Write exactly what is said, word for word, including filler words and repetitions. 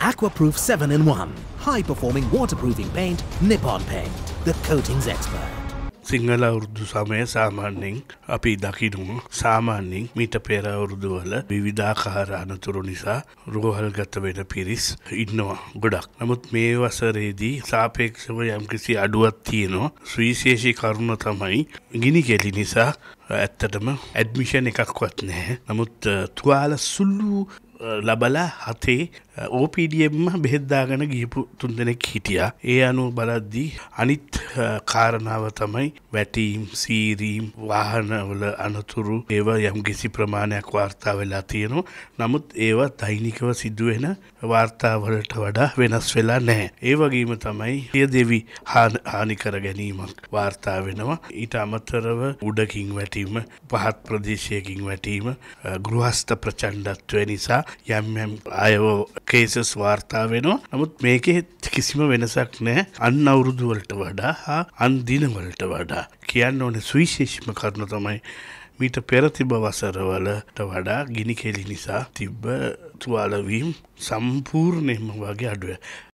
Aquaproof seven in one. High-performing waterproofing paint, Nippon Paint. The coatings expert. Sinhala අවුරුදු සමය සාමාන්‍යයෙන් අපි දකිනවා සාමාන්‍යයෙන් මීට පෙර අවුරුදු වල විවිධාකාර අනතුරු නිසා රෝහල්ගත වෙන පිරිස් ඉන්නවා ගොඩක්. නමුත් මේ වසරේදී සාපේක්ෂව යම්කිසි අඩුවක් තියෙනවා. සුවිශේෂී කරුණ තමයි ගිනි කෙලි නිසා ඇත්තටම ඇඩ්මිෂන් එකක්වත් නැහැ. නමුත් තුවාල සුළු ලබලා හතේ O P D M බෙහෙත් දාගෙන ගිහපු තුන්දෙනෙක් හිටියා. ඒ අනුව බලද්දී අනිත් කාරණාව තමයි වැටීම්, සීරීම්, වාහනවල අනතුරු ඒවා යම්කිසි ප්‍රමාණයක් වාර්තා වෙලා තියෙනවා. නමුත් ඒවා දෛනිකව සිදුවෙන වාර්තා වලට වඩා වෙනස් වෙලා නැහැ. ඒ වගේම තමයි සියදෙවි හානි කර ගැනීමක් වාර්තා වෙනවා. ඊට අමතරව උඩකින් වැටීම, පහත් ප්‍රදේශයකින් වැටීම, ගෘහස්ත ප්‍රචණ්ඩත්වය නිසා යම් යම් අයව කේසස් වාර්තා වෙනවා. නමුත් මේකේ කිසිම වෙනසක් නැහැ අන් අවුරුදු වලට වඩා හා අන් දින වලට වඩා. කියන්න ඕනේ සුවිශේෂීම කරුණ තමයි මීට පෙර තිබ වසරවලට වඩා ගිනි කෙලි නිසා තිබ්බ තුවාල වීම සම්පූර්ණයෙන්ම වගේ අඩුව.